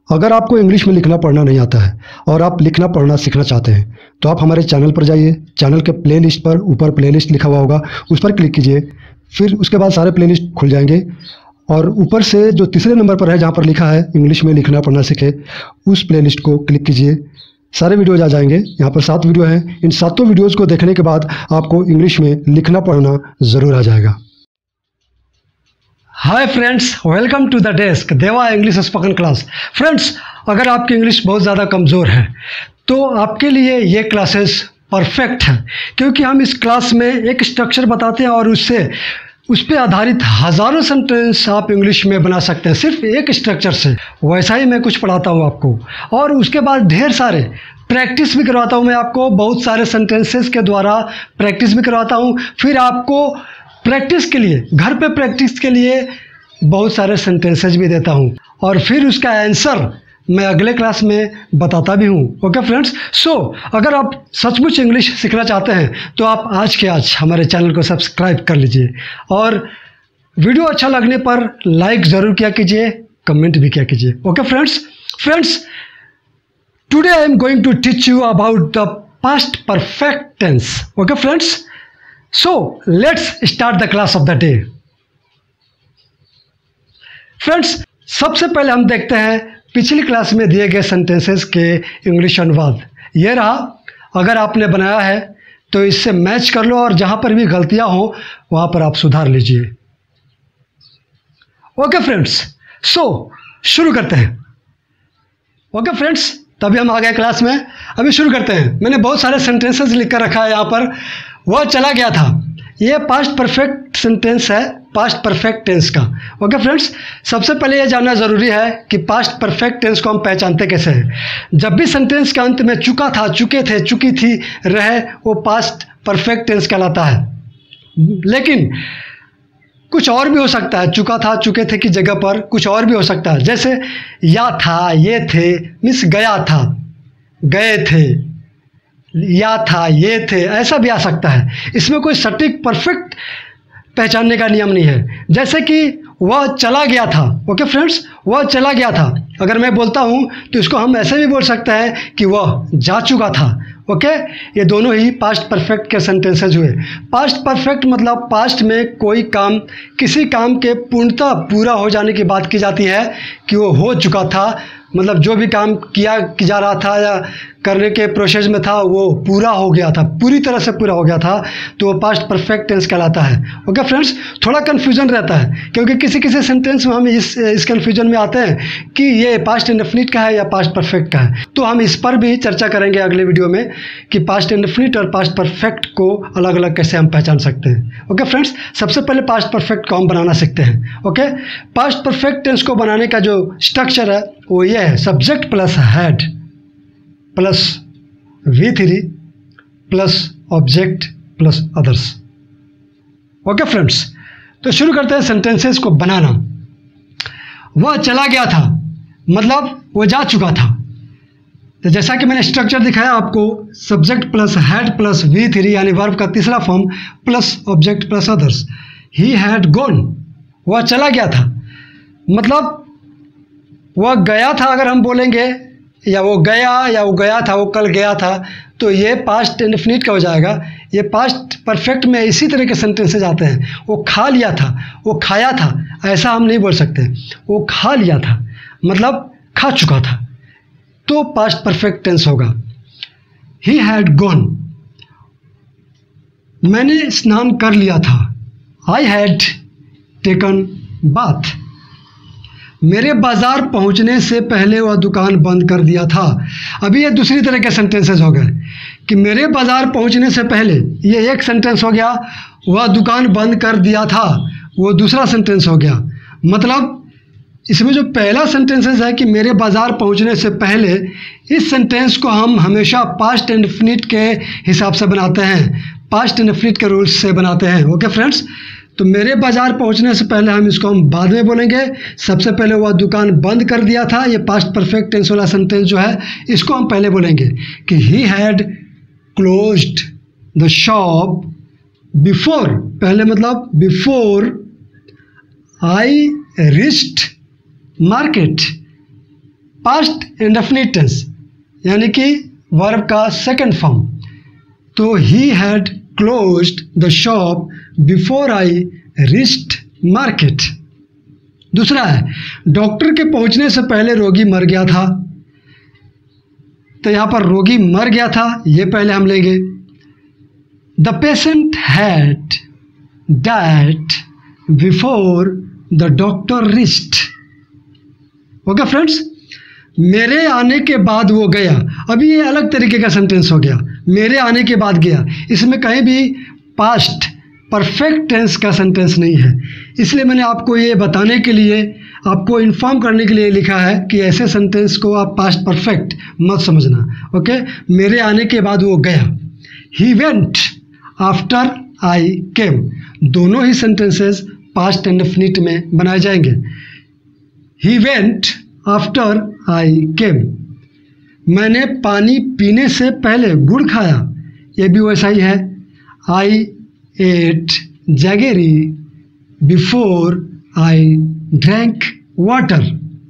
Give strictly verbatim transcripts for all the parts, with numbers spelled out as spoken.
अगर आपको इंग्लिश में लिखना पढ़ना नहीं आता है और आप लिखना पढ़ना सीखना चाहते हैं तो आप हमारे चैनल पर जाइए। चैनल के प्लेलिस्ट पर ऊपर प्लेलिस्ट लिखा हुआ होगा, उस पर क्लिक कीजिए। फिर उसके बाद सारे प्लेलिस्ट खुल जाएंगे और ऊपर से जो तीसरे नंबर पर है जहाँ पर लिखा है इंग्लिश में लिखना पढ़ना सीखे, उस प्लेलिस्ट को क्लिक कीजिए। सारे वीडियोज आ जाएंगे। यहाँ पर सात वीडियो हैं। इन सातों वीडियोज़ को देखने के बाद आपको इंग्लिश में लिखना पढ़ना ज़रूर आ जाएगा। Hi friends, welcome to the desk देवा इंग्लिश स्पोकन क्लास। फ्रेंड्स, अगर आपकी इंग्लिश बहुत ज़्यादा कमज़ोर है तो आपके लिए ये क्लासेस परफेक्ट है, क्योंकि हम इस क्लास में एक स्ट्रक्चर बताते हैं और उससे उस पर आधारित हज़ारों सेंटेंस आप इंग्लिश में बना सकते हैं सिर्फ एक स्ट्रक्चर से। वैसा ही मैं कुछ पढ़ाता हूँ आपको, और उसके बाद ढेर सारे प्रैक्टिस भी करवाता हूँ मैं आपको। बहुत सारे सेंटेंसेस के द्वारा प्रैक्टिस भी करवाता हूँ। फिर आपको प्रैक्टिस के लिए, घर पे प्रैक्टिस के लिए बहुत सारे सेंटेंसेस भी देता हूँ, और फिर उसका आंसर मैं अगले क्लास में बताता भी हूँ। ओके फ्रेंड्स, सो अगर आप सचमुच इंग्लिश सीखना चाहते हैं तो आप आज के आज हमारे चैनल को सब्सक्राइब कर लीजिए, और वीडियो अच्छा लगने पर लाइक ज़रूर किया कीजिए, कमेंट भी किया कीजिए। Okay friends friends today I am going to teach you about the past perfect tense. Okay friends, so let's start the class of the day. Friends, सबसे पहले हम देखते हैं पिछली क्लास में दिए गए सेंटेंसेस के इंग्लिश अनुवाद। ये रहा। अगर आपने बनाया है तो इससे मैच कर लो, और जहाँ पर भी गलतियाँ हो वहाँ पर आप सुधार लीजिए। ओके फ्रेंड्स, सो शुरू करते हैं। ओके फ्रेंड्स, तभी हम आ गए क्लास में। अभी शुरू करते हैं। मैंने बहुत सारे सेंटेंसेस लिख कर रखा है यहाँ पर। वह चला गया था, ये पास्ट परफेक्ट सेंटेंस है, पास्ट परफेक्ट टेंस का। ओके फ्रेंड्स, सबसे पहले ये जानना ज़रूरी है कि पास्ट परफेक्ट टेंस को हम पहचानते कैसे हैं। जब भी सेंटेंस के अंत में चुका था, चुके थे, चुकी थी, रहे, वो पास्ट परफेक्ट टेंस कहलाता है। लेकिन कुछ और भी हो सकता है। चुका था, चुके थे की जगह पर कुछ और भी हो सकता है, जैसे या था, ये थे, मिस गया था, गए थे, या था, ये थे, ऐसा भी आ सकता है। इसमें कोई सटीक परफेक्ट पहचानने का नियम नहीं है। जैसे कि वह चला गया था। ओके फ्रेंड्स, वह चला गया था, अगर मैं बोलता हूँ तो इसको हम ऐसे भी बोल सकते हैं कि वह जा चुका था। ओके, ये दोनों ही पास्ट परफेक्ट के सेंटेंसेज हुए। पास्ट परफेक्ट मतलब पास्ट में कोई काम, किसी काम के पूर्णतः पूरा हो जाने की बात की जाती है कि वो हो चुका था, मतलब जो भी काम किया जा रहा था या करने के प्रोसेस में था वो पूरा हो गया था, पूरी तरह से पूरा हो गया था, तो वो पास्ट परफेक्ट टेंस कहलाता है। ओके फ्रेंड्स, थोड़ा कन्फ्यूजन रहता है, क्योंकि किसी किसी सेंटेंस में हम इस इस कन्फ्यूजन में आते हैं कि ये पास्ट इंडेफिनिट का है या पास्ट परफेक्ट का है। तो हम इस पर भी चर्चा करेंगे अगले वीडियो में कि पास्ट इंडेफिनिट और पास्ट परफेक्ट को अलग अलग कैसे हम पहचान सकते हैं। ओके फ्रेंड्स, सबसे पहले पास्ट परफेक्ट को हम बनाना सीखते हैं। ओके, पास्ट परफेक्ट टेंस को बनाने का जो स्ट्रक्चर है वो ये है, subject plus had plus V three plus object plus others. Okay friends, तो शुरू करते हैं सेंटेंसेस को बनाना। वह चला गया था मतलब वो जा चुका था। तो जैसा कि मैंने स्ट्रक्चर दिखाया आपको, subject plus had plus V three यानी वर्ब का तीसरा form plus object plus others. He had gone, वह चला गया था, मतलब वह गया था। अगर हम बोलेंगे या वो गया या वो गया था, वो कल गया था, तो ये पास्ट इंडेफिनिट का हो जाएगा। ये पास्ट परफेक्ट में इसी तरह के सेंटेंसेस आते हैं। वो खा लिया था, वो खाया था, ऐसा हम नहीं बोल सकते। वो खा लिया था मतलब खा चुका था, तो पास्ट परफेक्ट टेंस होगा। ही हैड गॉन, मैंने स्नान कर लिया था। आई हैड टेकन बाथ, मेरे बाज़ार पहुंचने से पहले वह दुकान बंद कर दिया था। अभी ये दूसरी तरह के सेंटेंसेस हो गए कि मेरे बाज़ार पहुंचने से पहले, ये एक सेंटेंस हो गया। वह दुकान बंद कर दिया था, वो दूसरा सेंटेंस हो गया। मतलब इसमें जो पहला सेंटेंसेस है कि मेरे बाज़ार पहुंचने से पहले, इस सेंटेंस को हम हमेशा पास्ट इंडेफिनिट के हिसाब से बनाते हैं, पास्ट इंडेफिनिट के रूल्स से बनाते हैं। ओके फ्रेंड्स, तो मेरे बाज़ार पहुंचने से पहले हम इसको हम बाद में बोलेंगे। सबसे पहले वह दुकान बंद कर दिया था, ये पास्ट परफेक्ट टेंस वाला सेंटेंस जो है इसको हम पहले बोलेंगे कि he had closed the shop before, पहले मतलब before I reached market, past indefinite tense यानी कि वर्ब का सेकंड फॉर्म, तो he had closed the shop before I reached market. दूसरा है डॉक्टर के पहुंचने से पहले रोगी मर गया था, तो यहाँ पर रोगी मर गया था ये पहले हम लेंगे। The patient had died before the doctor reached. Okay friends, मेरे आने के बाद वो गया, अभी ये अलग तरीके का सेंटेंस हो गया, मेरे आने के बाद गया। इसमें कहीं भी पास्ट परफेक्ट टेंस का सेंटेंस नहीं है, इसलिए मैंने आपको ये बताने के लिए, आपको इन्फॉर्म करने के लिए लिखा है कि ऐसे सेंटेंस को आप पास्ट परफेक्ट मत समझना। ओके, मेरे आने के बाद वो गया। ही वेंट आफ्टर आई केम, दोनों ही सेंटेंसेस पास्ट इंडेफिनिट में बनाए जाएंगे। ही वेंट आफ्टर आई केम, मैंने पानी पीने से पहले गुड़ खाया, ये भी वैसा ही है। I ate jaggery before I drank water.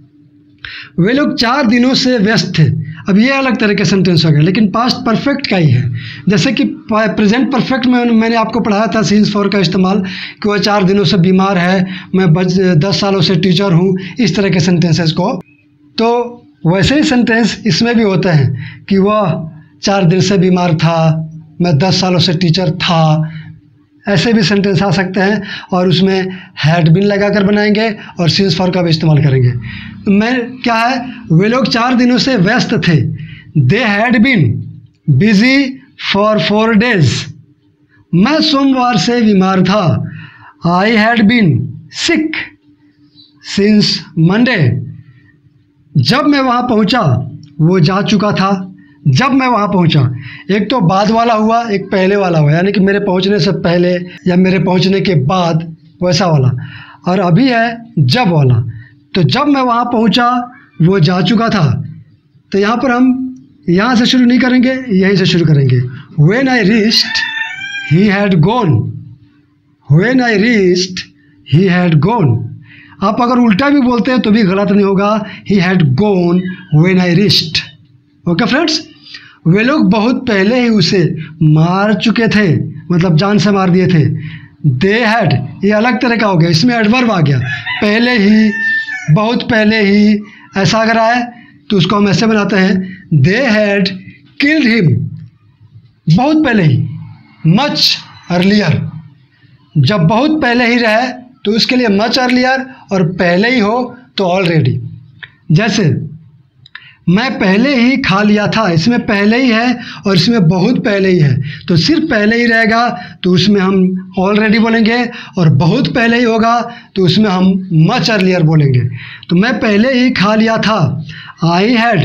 वे लोग चार दिनों से व्यस्त थे, अब ये अलग तरह के सेंटेंस हो गए, लेकिन पास्ट परफेक्ट का ही है। जैसे कि प्रेजेंट परफेक्ट में मैंने आपको पढ़ाया था सीन्स फॉर का इस्तेमाल, कि वह चार दिनों से बीमार है, मैं बच दस सालों से टीचर हूँ, इस तरह के सेंटेंसेस को। तो वैसे ही सेंटेंस इसमें भी होते हैं कि वह चार दिन से बीमार था, मैं दस सालों से टीचर था, ऐसे भी सेंटेंस आ सकते हैं। और उसमें हैड बीन लगा कर बनाएंगे और सीन्स फॉर का भी इस्तेमाल करेंगे। मैं क्या है, वे लोग चार दिनों से व्यस्त थे। They had been busy for four days, मैं सोमवार से बीमार था। I had been sick since Monday, जब मैं वहाँ पहुँचा वो जा चुका था। जब मैं वहाँ पहुँचा, एक तो बाद वाला हुआ, एक पहले वाला हुआ, यानी कि मेरे पहुँचने से पहले या मेरे पहुँचने के बाद, वैसा वाला। और अभी है जब वाला, तो जब मैं वहाँ पहुँचा वो जा चुका था। तो यहाँ पर हम यहाँ से शुरू नहीं करेंगे, यहीं से शुरू करेंगे। When I reached he had gone, when I reached he had gone. आप अगर उल्टा भी बोलते हैं तो भी गलत नहीं होगा, he had gone when I reached. Okay friends, वे लोग बहुत पहले ही उसे मार चुके थे, मतलब जान से मार दिए थे। दे हैड, ये अलग तरह का हो गया, इसमें एडवर्ब आ गया, पहले ही, बहुत पहले ही, ऐसा अगर आए तो उसको हम ऐसे बनाते हैं, दे हैड किल्ड हिम, बहुत पहले ही, मच अर्लियर। जब बहुत पहले ही रहे तो उसके लिए मच अर्लियर, और पहले ही हो तो ऑलरेडी। जैसे मैं पहले ही खा लिया था, इसमें पहले ही है और इसमें बहुत पहले ही है, तो सिर्फ पहले ही रहेगा तो उसमें हम ऑलरेडी बोलेंगे, और बहुत पहले ही होगा तो उसमें हम मच अर्लियर बोलेंगे। तो मैं पहले ही खा लिया था, I had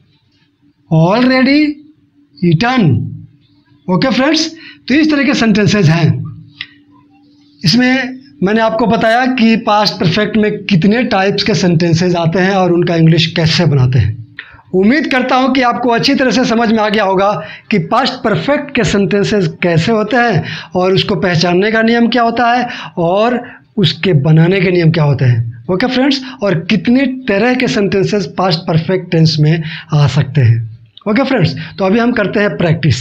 already eaten. Okay friends, तो इस तरह के सेंटेंसेज हैं। इसमें मैंने आपको बताया कि पास्ट परफेक्ट में कितने टाइप्स के सेंटेंसेज आते हैं और उनका इंग्लिश कैसे बनाते हैं। उम्मीद करता हूं कि आपको अच्छी तरह से समझ में आ गया होगा कि पास्ट परफेक्ट के सेंटेंसेस कैसे होते हैं और उसको पहचानने का नियम क्या होता है और उसके बनाने के नियम क्या होते हैं। ओके फ्रेंड्स, और कितने तरह के सेंटेंसेस पास्ट परफेक्ट टेंस में आ सकते हैं। ओके फ्रेंड्स, तो अभी हम करते हैं प्रैक्टिस।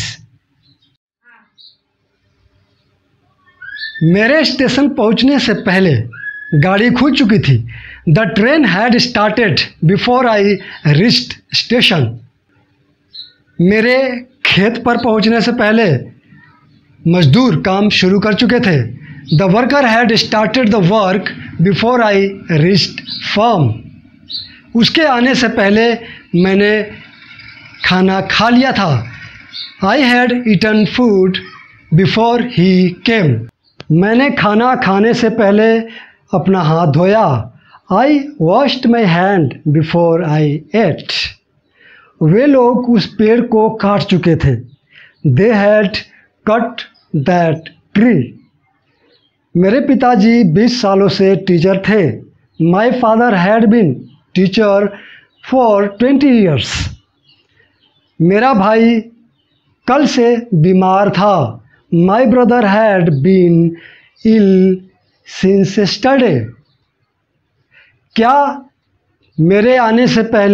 मेरे स्टेशन पहुंचने से पहले गाड़ी खुल चुकी थी। The train had started before I reached station. मेरे खेत पर पहुंचने से पहले मजदूर काम शुरू कर चुके थे। The worker had started the work before I reached firm. उसके आने से पहले मैंने खाना खा लिया था। I had eaten food before he came. मैंने खाना खाने से पहले अपना हाथ धोया। I washed my hand before I ate. वे लोग उस पेड़ को काट चुके थे। They had cut that tree. मेरे पिताजी बीस सालों से टीचर थे। My father had been teacher for twenty years. मेरा भाई कल से बीमार था। My brother had been ill since yesterday. क्या मेरे आने से पहले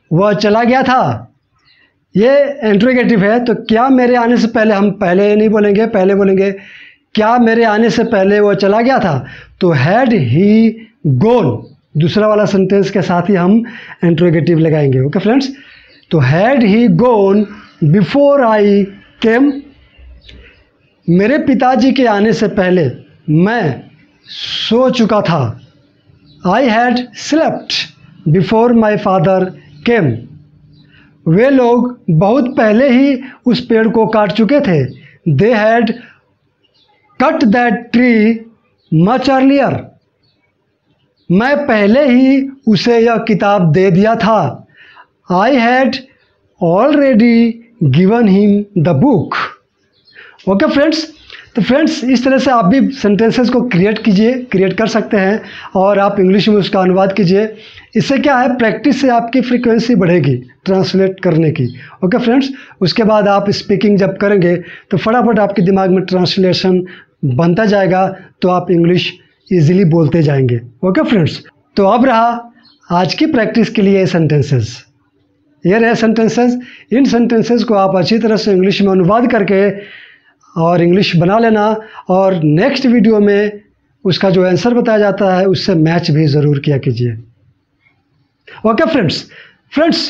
वह चला गया था, ये इंट्रोगेटिव है। तो क्या मेरे आने से पहले, हम पहले नहीं बोलेंगे, पहले बोलेंगे क्या मेरे आने से पहले वह चला गया था। तो हैड ही गोन, दूसरा वाला सेंटेंस के साथ ही हम इंट्रोगेटिव लगाएंगे। ओके फ्रेंड्स, तो had he gone before I came, मेरे पिताजी के आने से पहले मैं सो चुका था। I had slept before my father came, वे लोग बहुत पहले ही उस पेड़ को काट चुके थे। They had cut that tree much earlier, मैं पहले ही उसे यह किताब दे दिया था। I had already given him the book. Okay friends, तो फ्रेंड्स इस तरह से आप भी सेंटेंसेस को क्रिएट कीजिए, क्रिएट कर सकते हैं और आप इंग्लिश में उसका अनुवाद कीजिए। इससे क्या है, प्रैक्टिस से आपकी फ्रीक्वेंसी बढ़ेगी ट्रांसलेट करने की। ओके फ्रेंड्स, उसके बाद आप स्पीकिंग जब करेंगे तो फटाफट आपके दिमाग में ट्रांसलेशन बनता जाएगा, तो आप इंग्लिश ईजिली बोलते जाएंगे। ओके फ्रेंड्स, तो अब रहा आज की प्रैक्टिस के लिए सेंटेंसेस। ये रहे सेंटेंसेस। इन सेंटेंसेस को आप अच्छी तरह से इंग्लिश में अनुवाद करके और इंग्लिश बना लेना, और नेक्स्ट वीडियो में उसका जो आंसर बताया जाता है उससे मैच भी ज़रूर किया कीजिए। ओके फ्रेंड्स फ्रेंड्स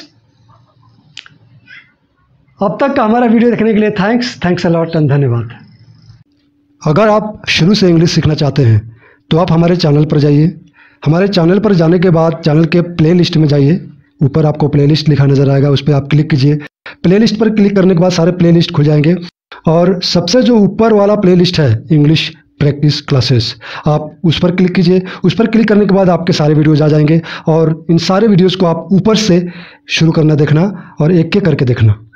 अब तक का हमारा वीडियो देखने के लिए thanks thanks a lot and धन्यवाद। अगर आप शुरू से इंग्लिश सीखना चाहते हैं तो आप हमारे चैनल पर जाइए। हमारे चैनल पर जाने के बाद चैनल के प्लेलिस्ट में जाइए, ऊपर आपको प्लेलिस्ट लिखा नज़र आएगा, उस पर आप क्लिक कीजिए। प्लेलिस्ट पर क्लिक करने के बाद सारे प्लेलिस्ट खुल जाएंगे और सबसे जो ऊपर वाला प्लेलिस्ट है इंग्लिश प्रैक्टिस क्लासेस, आप उस पर क्लिक कीजिए। उस पर क्लिक करने के बाद आपके सारे वीडियोज़ आ जाएंगे और इन सारे वीडियोज़ को आप ऊपर से शुरू करना देखना और एक एक करके देखना।